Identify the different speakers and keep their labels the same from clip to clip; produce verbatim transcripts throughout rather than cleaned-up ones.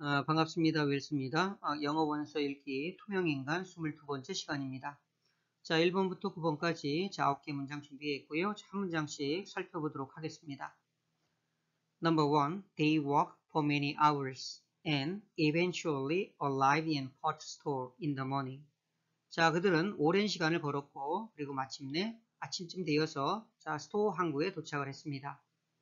Speaker 1: 어, 반갑습니다. 윌스입니다. 어, 영어 원서 읽기 투명인간 스물두 번째 시간입니다. 자, 일 번부터 구 번까지 자, 아홉 개 문장 준비했고요. 자, 한 문장씩 살펴보도록 하겠습니다. Number one, they walk for many hours and eventually arrive in Port Store in the morning. 자, 그들은 오랜 시간을 걸었고 그리고 마침내 아침쯤 되어서 자, 스토어 항구에 도착을 했습니다.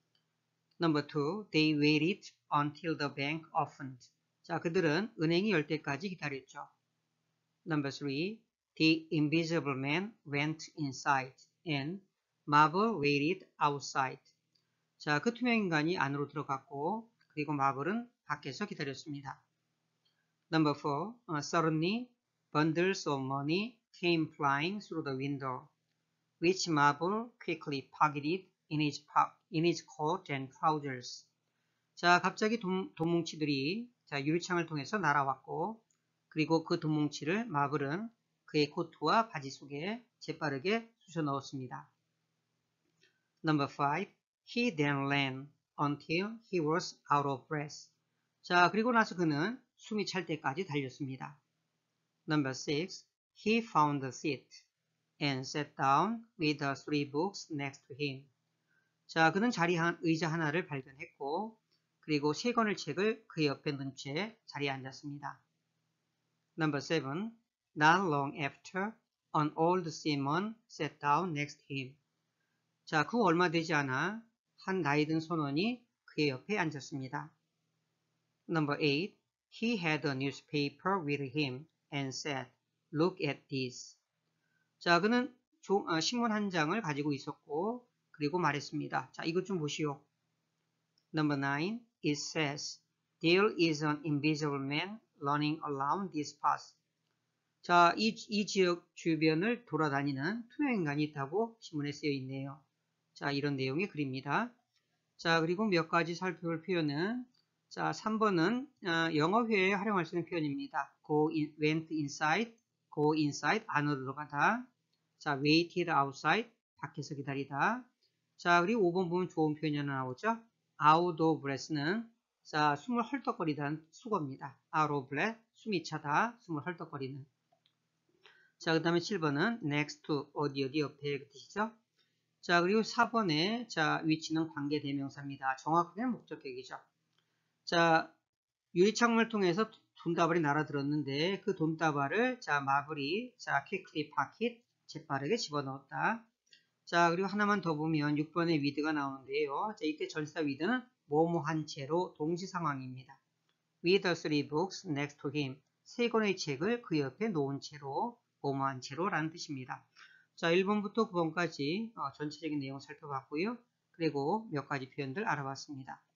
Speaker 1: Number two, they waited until the bank opened. 자, 그들은 은행이 열 때까지 기다렸죠. Number three, the invisible man went inside and Marble waited outside. 자, 그 투명 인간이 안으로 들어갔고 그리고 마블은 밖에서 기다렸습니다. Number four, uh, suddenly bundles of money came flying through the window, which Marble quickly pocketed in his, in his coat and trousers. 자, 갑자기 돈, 돈뭉치들이 자, 유리창을 통해서 날아왔고 그리고 그 돈뭉치를 마블은 그의 코트와 바지 속에 재빠르게 쑤셔 넣었습니다. Number five, he then ran until he was out of breath. 자, 그리고 나서 그는 숨이 찰 때까지 달렸습니다. Number six, he found a seat and sat down with the three books next to him. 자, 그는 자리 한, 의자 하나를 발견했고 그리고 세 권의 책을 그 옆에 놓은 채 자리에 앉았습니다. Number seven, not long after, an old seaman sat down next to him. 자, 그 얼마 되지 않아 한 나이 든 선원이 그의 옆에 앉았습니다. Number eight, he had a newspaper with him and said, look at this. 자, 그는 조, 어, 신문 한 장을 가지고 있었고 그리고 말했습니다. 자, 이것 좀 보시오. Number nine, it says, there is an invisible man running around this path. 자, 이, 이 지역 주변을 돌아다니는 투명인간이 있다고 신문에 쓰여 있네요. 자, 이런 내용의 글입니다. 자, 그리고 몇 가지 살펴볼 표현은 자, 삼 번은 어, 영어 회화에 활용할 수 있는 표현입니다. go in, went inside, go inside, 안으로 들어가다. 자, waited outside, 밖에서 기다리다. 자, 그리고 오 번 보면 좋은 표현이 하나 나오죠. out of breath는 자, 숨을 헐떡거리다는 수거입니다. out of breath, 숨이 차다, 숨을 헐떡거리는. 자, 그 다음에 칠 번은 next to, 어디 어디 옆에 그 뜻이죠. 자, 그리고 사 번에 자, 위치는 관계 대명사입니다. 정확하게는 목적격이죠. 자, 유리창문을 통해서 돈다발이 날아들었는데 그 돈다발을 자, 마블이 자, quickly pocket, 재빠르게 집어넣었다. 자, 그리고 하나만 더 보면 육 번에 with가 나오는데요. 자, 이때 전치사 with는 뭐뭐 한 채로 동시 상황입니다. with the three books next to him. 세 권의 책을 그 옆에 놓은 채로, 뭐뭐 한 채로 라는 뜻입니다. 자, 일 번부터 구 번까지 어, 전체적인 내용을 살펴봤고요. 그리고 몇 가지 표현들 알아봤습니다.